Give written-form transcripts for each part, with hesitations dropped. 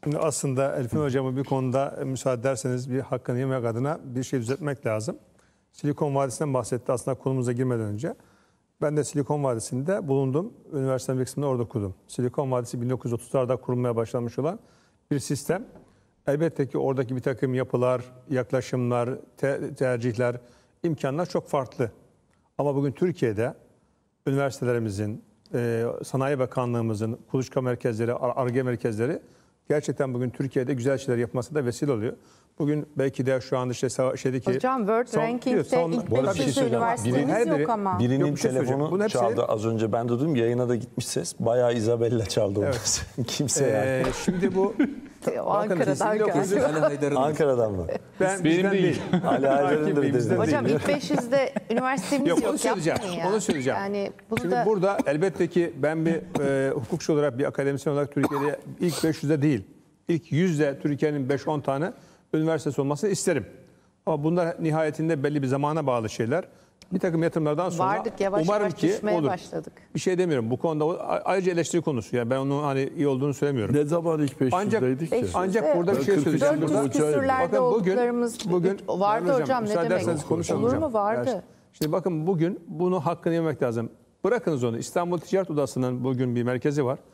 Şimdi aslında Elfin Hocam'ı bir konuda müsaade ederseniz bir hakkını yemek adına bir şey düzeltmek lazım. Silikon Vadisi'nden bahsetti aslında konumuza girmeden önce. Ben de Silikon Vadisi'nde bulundum. Üniversitenin bir kısmını orada okudum. Silikon Vadisi 1930'larda kurulmaya başlanmış olan bir sistem. Elbette ki oradaki bir takım yapılar, yaklaşımlar, tercihler, imkanlar çok farklı. Ama bugün Türkiye'de üniversitelerimizin, Sanayi Bakanlığımızın, kuluçka merkezleri, Ar-Ge merkezleri gerçekten bugün Türkiye'de güzel şeyler yapması da vesile oluyor. Bugün belki de şu an işte şeydeki... Hocam World Ranking'de ilk 500 üniversitemiz yok ama. Birinin telefonu çaldı az önce, ben de duydum, yayına da gitmiş ses. Bayağı Isabella çaldı onu. Evet. Kimse yani. Şimdi bu... Ankara'dan geldi. Ankara'dan mı? Benim değil. Ali Haydar'ın Hocam ilk 500'de üniversitemiz yok. Onu söyleyeceğim. Onu söyleyeceğim. Yani şimdi burada elbette ki ben bir hukukçu olarak, bir akademisyen olarak Türkiye'de ilk 500'de değil, ilk 100'de Türkiye'nin 5-10 tane üniversitesi olmasını isterim. Ama bunlar nihayetinde belli bir zamana bağlı şeyler. Bir takım yatırımlardan sonra vardık, yavaş umarım yavaş ki düşmeye olur. Başladık. Bir şey demiyorum. Bu konuda ayrıca eleştiri konusu. Yani ben onun hani iyi olduğunu söylemiyorum. Ne zaman ilk 500'deydik ki? Ancak burada bir şey söyleyeceğim. 400 küsürlerde olduklarımız bugün vardı hocam, ne demek? Olur mu, vardı? Yani şimdi bakın bugün bunu hakkını yemek lazım. Bırakınız onu. İstanbul Ticaret Odası'nın bugün bir merkezi var.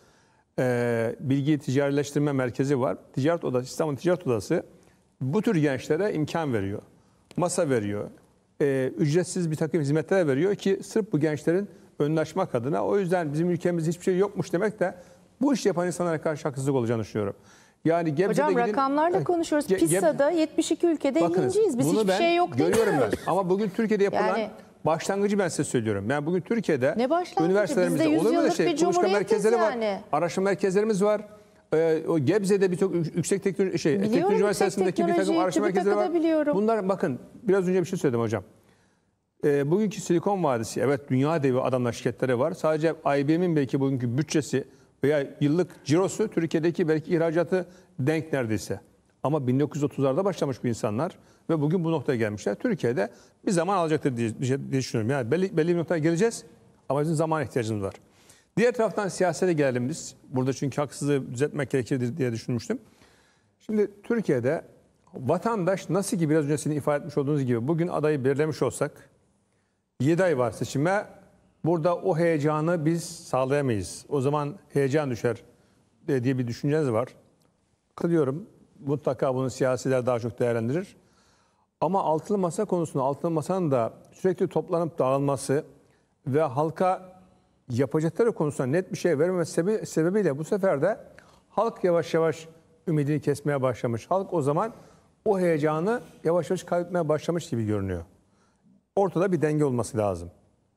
Bilgi ticarileştirme merkezi var. Ticaret Odası, İstanbul Ticaret Odası bu tür gençlere imkan veriyor. Masa veriyor. Ücretsiz bir takım hizmetler veriyor ki sırf bu gençlerin önünü açmak adına. O yüzden bizim ülkemizde hiçbir şey yokmuş demek de bu iş yapan insanlara karşı haksızlık olacağını düşünüyorum. Yani hocam rakamlarla konuşuyoruz. PISA'da 72 ülkede 50.yiz. Biz hiçbir şey yok demiyoruz. Görüyorum ben. Ama bugün Türkiye'de yapılan başlangıcı ben size söylüyorum. Yani bugün Türkiye'de üniversitelerimizde olur mu da kuluçka merkezleri var. Araştırma merkezlerimiz var. O Gebze'de birçok yüksek teknoloji üniversitesindeki bir takım araştırma merkezleri var. Biliyorum. Bunlar bakın biraz önce bir şey söyledim hocam. Bugünkü Silikon Vadisi, evet, dünya devi adamlar, şirketleri var. Sadece IBM'in belki bugünkü bütçesi veya yıllık cirosu Türkiye'deki belki ihracatı denk neredeyse. Ama 1930'larda başlamış bu insanlar ve bugün bu noktaya gelmişler. Türkiye'de bir zaman alacaktır diye düşünüyorum. Yani belli bir noktaya geleceğiz ama bizim zaman ihtiyacımız var. Diğer taraftan siyasete gelelim biz. Burada çünkü haksızlığı düzeltmek gerekir diye düşünmüştüm. Şimdi Türkiye'de vatandaş nasıl ki biraz önce sizin ifade etmiş olduğunuz gibi bugün adayı belirlemiş olsak 7 ay var seçime, burada o heyecanı biz sağlayamayız. O zaman heyecan düşer diye bir düşünceniz var. Kılıyorum. Mutlaka bunu siyasiler daha çok değerlendirir. Ama altılı masa konusunda altılı masanın da sürekli toplanıp dağılması ve halka yapacakları konusunda net bir şey vermemesi sebebiyle bu sefer de halk yavaş yavaş ümidini kesmeye başlamış. Halk o zaman o heyecanı yavaş yavaş kaybetmeye başlamış gibi görünüyor. Ortada bir denge olması lazım.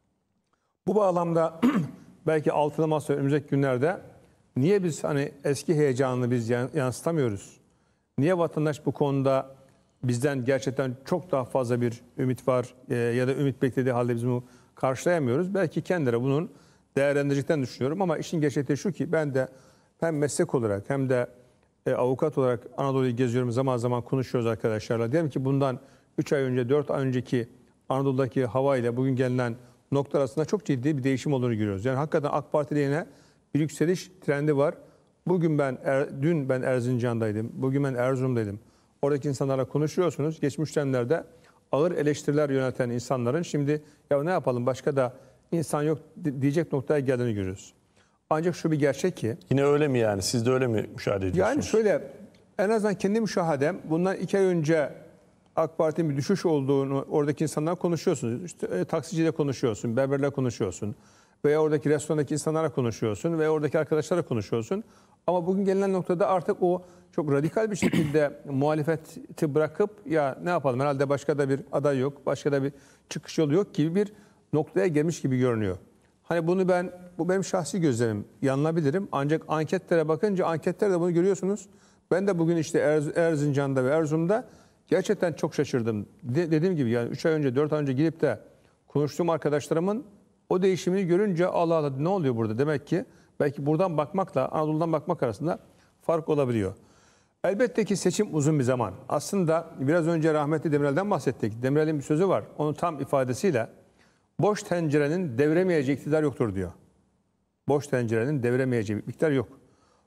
Bu bağlamda belki altılı masa önümüzdeki günlerde niye biz hani eski heyecanını biz yansıtamıyoruz? Niye vatandaş bu konuda bizden gerçekten çok daha fazla bir ümit var ya da ümit beklediği halde biz bunu karşılayamıyoruz? Belki kendileri bunun değerlendireceklerini düşünüyorum ama işin gerçekliği şu ki ben de hem meslek olarak hem de avukat olarak Anadolu'yu geziyorum, zaman zaman konuşuyoruz arkadaşlarla. Diyelim ki bundan 3 ay önce, 4 ay önceki Anadolu'daki hava ile bugün gelinen nokta arasında çok ciddi bir değişim olduğunu görüyoruz. Yani hakikaten AK Parti lehine bir yükseliş trendi var. Bugün dün ben Erzincan'daydım, bugün ben Erzurum'daydım. Oradaki insanlarla konuşuyorsunuz. Geçmiş dönemlerde ağır eleştiriler yönelten insanların şimdi ya ne yapalım başka da insan yok diyecek noktaya geldiğini görüyoruz. Ancak şu bir gerçek ki... Yine öyle mi yani? Siz de öyle mi müşahede ediyorsunuz? Yani şöyle, en azından kendi müşahadem, bundan 2 ay önce AK Parti'nin bir düşüş olduğunu oradaki insanlarla konuşuyorsunuz. İşte taksiciyle konuşuyorsun, berberle konuşuyorsun veya oradaki restorandaki insanlarla konuşuyorsun veya oradaki arkadaşlarla konuşuyorsun. Ama bugün gelinen noktada artık o çok radikal bir şekilde muhalefeti bırakıp ya ne yapalım herhalde başka da bir aday yok, başka da bir çıkış yolu yok gibi bir noktaya gelmiş gibi görünüyor. Hani bunu bu benim şahsi gözlemim, yanılabilirim. Ancak anketlere bakınca anketlerde bunu görüyorsunuz. Ben de bugün işte Erzincan'da ve Erzurum'da gerçekten çok şaşırdım. Dediğim gibi yani 3 ay önce, 4 ay önce gidip de konuştuğum arkadaşlarımın o değişimini görünce Allah Allah ne oluyor burada? Demek ki belki buradan bakmakla Anadolu'dan bakmak arasında fark olabiliyor. Elbette ki seçim uzun bir zaman. Aslında biraz önce rahmetli Demirel'den bahsettik. Demirel'in bir sözü var. Onun tam ifadesiyle boş tencerenin devremeyeceği iktidar yoktur diyor. Boş tencerenin devremeyeceği iktidar yok.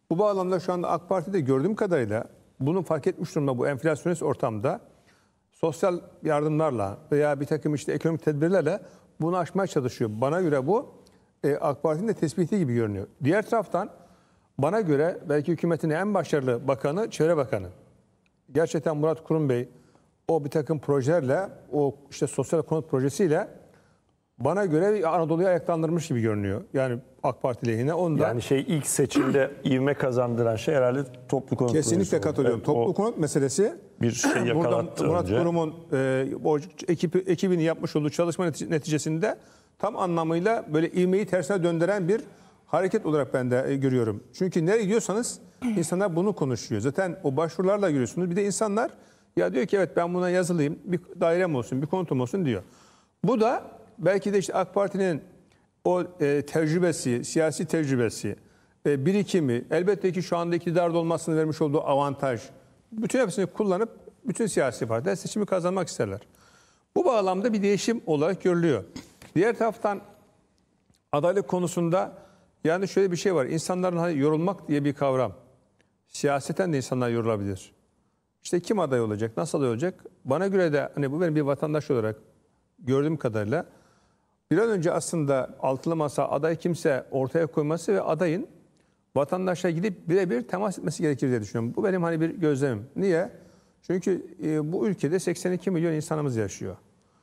Bu bağlamda şu anda AK Parti'de gördüğüm kadarıyla bunu fark etmiş durumda bu enflasyonist ortamda sosyal yardımlarla veya bir takım işte ekonomik tedbirlerle bunu aşmaya çalışıyor. Bana göre bu AK Parti'nin de tespiti gibi görünüyor. Diğer taraftan bana göre belki hükümetin en başarılı bakanı Çevre Bakanı. Gerçekten Murat Kurum Bey o bir takım projelerle, o işte sosyal konut projesiyle bana göre Anadolu'yu ayaklandırmış gibi görünüyor. Yani AK Parti lehine. Onda yani ilk seçimde ivme kazandıran şey herhalde toplu konut projesi. Kesinlikle katılıyorum. Evet, toplu konut meselesi bir şey yakalattı Murat önce. Kurum'un o ekibini yapmış olduğu çalışma neticesinde tam anlamıyla böyle ivmeyi tersine döndüren bir hareket olarak ben de görüyorum. Çünkü nereye gidiyorsanız insanlar bunu konuşuyor. Zaten o başvurularla görüyorsunuz. Bir de insanlar ya diyor ki evet ben buna yazılayım, bir dairem olsun, bir konutum olsun diyor. Bu da belki de işte AK Parti'nin o tecrübesi, siyasi tecrübesi, birikimi, elbette ki şu anda iktidarda olmasının vermiş olduğu avantaj, bütün hepsini kullanıp bütün siyasi partiler seçimi kazanmak isterler. Bu bağlamda bir değişim olarak görülüyor. Diğer taraftan adaylık konusunda yani şöyle bir şey var. İnsanların hani yorulmak diye bir kavram. Siyaseten de insanlar yorulabilir. İşte kim aday olacak, nasıl aday olacak? Bana göre de hani bu benim bir vatandaş olarak gördüğüm kadarıyla bir an önce aslında altılı masa aday kimse ortaya koyması ve adayın vatandaşa gidip birebir temas etmesi gerekir diye düşünüyorum. Bu benim hani bir gözlemim. Niye? Çünkü bu ülkede 82 milyon insanımız yaşıyor.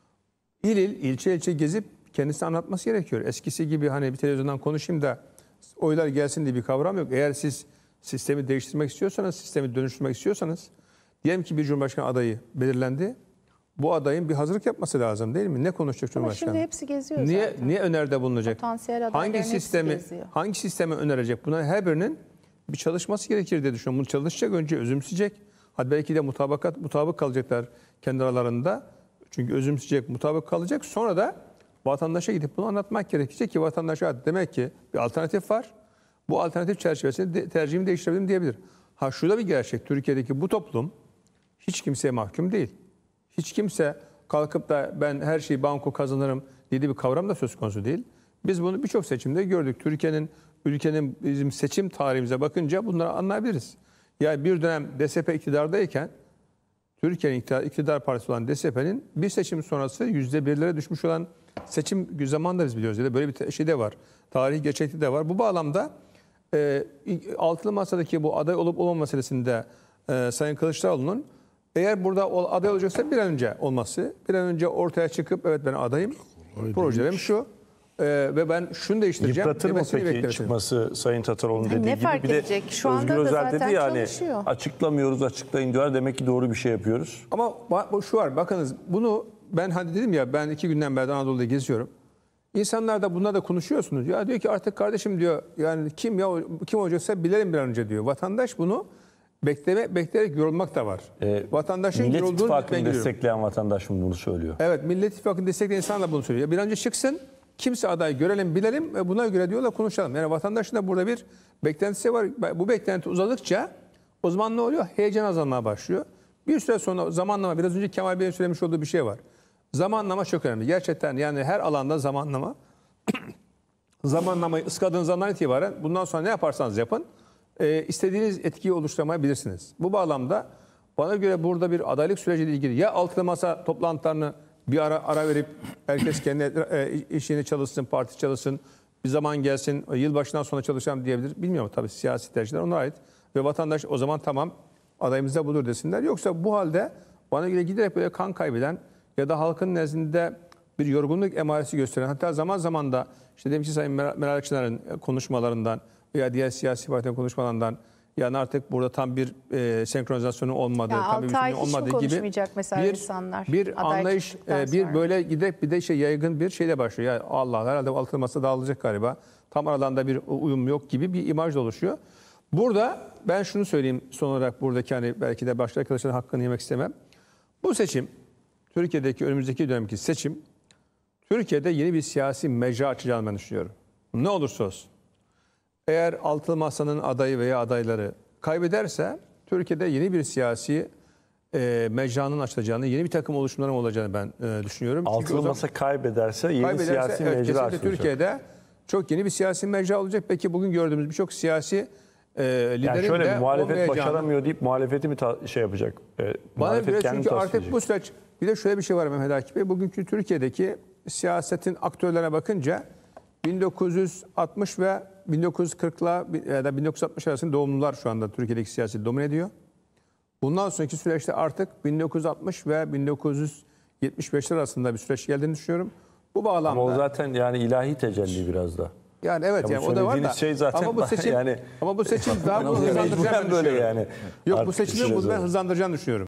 İl il, ilçe ilçe gezip kendisini anlatması gerekiyor. Eskisi gibi hani bir televizyondan konuşayım da oylar gelsin diye bir kavram yok. Eğer siz sistemi değiştirmek istiyorsanız, sistemi dönüştürmek istiyorsanız, diyelim ki bir Cumhurbaşkanı adayı belirlendi. Bu adayın bir hazırlık yapması lazım değil mi? Ne konuşacak Cumhurbaşkanı? Ama şimdi hepsi geziyor zaten. Niye öneride bulunacak? Potansiyel adayların Hangi sistemi önerecek? Buna her birinin bir çalışması gerekir diye düşünüyorum. Bunu çalışacak, önce özümseyecek. Hadi belki de mutabık kalacaklar kendi aralarında. Çünkü özümseyecek, mutabık kalacak. Sonra da vatandaşa gidip bunu anlatmak gerekecek ki vatandaşa demek ki bir alternatif var. Bu alternatif çerçevesinde tercihimi değiştirebilirim diyebilir. Ha şurada bir gerçek. Türkiye'deki bu toplum hiç kimseye mahkum değil. Hiç kimse kalkıp da ben her şeyi banko kazanırım dediği bir kavram da söz konusu değil. Biz bunu birçok seçimde gördük. Ülkenin bizim seçim tarihimize bakınca bunları anlayabiliriz. Yani bir dönem DSP iktidardayken Türkiye'nin iktidar partisi olan DSP'nin bir seçim sonrası %1'lere düşmüş olan seçim zamanında biz biliyoruz. Ya da böyle bir şey de var. Tarihi gerçekliği de var. Bu bağlamda altılı masadaki bu aday olup olmama meselesinde Sayın Kılıçdaroğlu'nun eğer burada aday olacaksa bir an önce olması, bir an önce ortaya çıkıp evet ben adayım, projelerim şu ve ben şunu değiştireceğim. Yıpratır mı peki çıkması Sayın Tataroğlu'nun dediği ne gibi? fark Bir de edecek? Şu anda Özgür da Özel zaten dedi yani çalışıyor. açıklamıyoruz, açıklayın diyorlar. Demek ki doğru bir şey yapıyoruz. Ama şu var bakınız bunu ben hani dedim ya ben 2 günden beri Anadolu'da geziyorum. İnsanlar da bunlar da konuşuyorsunuz. Ya diyor ki artık kardeşim diyor yani kim olacaksa bilelim bir an önce diyor. Vatandaş bunu bekleyerek yorulmak da var. Vatandaşın Millet yorulduğunu İttifakı'nı destekleyen vatandaş mı bunu söylüyor? Evet, Millet İttifakı'nı destekleyen insan da bunu söylüyor. Ya bir an önce çıksın, kimse aday görelim, bilelim ve buna göre diyorlar konuşalım. Yani vatandaşın da burada bir beklentisi var. Bu beklenti uzadıkça o zaman ne oluyor? Heyecan azalmaya başlıyor. Bir süre sonra zamanlama, biraz önce Kemal Bey'in söylemiş olduğu bir şey var. Zamanlama çok önemli. Gerçekten yani her alanda zamanlama. Zamanlamayı ıskadığınız andan itibaren bundan sonra ne yaparsanız yapın. İstediğiniz etkiyi oluşturamayabilirsiniz. Bu bağlamda bana göre burada bir adaylık süreciyle ilgili ya altılı masa toplantılarını bir ara verip herkes kendi işini çalışsın, parti çalışsın, bir zaman gelsin, yılbaşından sonra çalışacağım diyebilir. Bilmiyorum tabii siyasi tercihler onlara ait. Ve vatandaş o zaman tamam adayımız da budur desinler. Yoksa bu halde bana göre giderek böyle kan kaybeden ya da halkın nezdinde bir yorgunluk emaresi gösteren, hatta zaman zaman da işte dedim ki Sayın Meral Akşener'in konuşmalarından veya diğer siyasi partilerin konuşmalarından yani artık burada tam bir senkronizasyonun olmadığı, tam bir bütünlüğün olmadığı gibi mesela insanlar, bir anlayış, bir böyle giderek bir de yaygın bir şeyle başlıyor. Yani Allah herhalde altılı masa dağılacak galiba. Tam aralarında bir uyum yok gibi bir imaj da oluşuyor. Burada ben şunu söyleyeyim son olarak buradaki hani belki de başka arkadaşların hakkını yemek istemem. Bu seçim, Türkiye'deki önümüzdeki dönemki seçim, Türkiye'de yeni bir siyasi mecra açacağını ben düşünüyorum. Ne olursa olsun. Eğer altılı masanın adayı veya adayları kaybederse Türkiye'de yeni bir siyasi mecranın açılacağını, yeni bir takım oluşumların olacağını ben düşünüyorum. Altılı masa kaybederse yeni siyasi mecra açılacak. Türkiye'de çok yeni bir siyasi mecra olacak. Peki bugün gördüğümüz birçok siyasi liderin Yani şöyle de muhalefet olmayacağını- başaramıyor deyip muhalefeti mi şey yapacak? Bana Muhalefet göre kendini çünkü artık tasfiye bu süreç, bir de şöyle bir şey var Mehmet Akif Bey. Bugünkü Türkiye'deki siyasetin aktörlerine bakınca 1960 ve 1940'la ya da 1960 arasında doğumlular şu anda Türkiye'deki siyaseti domine ediyor. Bundan sonraki süreçte artık 1960 ve 1975'ler arasında bir süreç geldiğini düşünüyorum. Bu bağlamda Ama o zaten yani ilahi tecelli biraz da. yani evet Ya yani bu o da var da söylediğiniz şey zaten ama bu seçim yani- daha bunu hızlandıracağını Mecburen böyle düşünüyorum. yani. Yok bu Artık bir seçimin süre bunu ben sonra. hızlandıracağını düşünüyorum.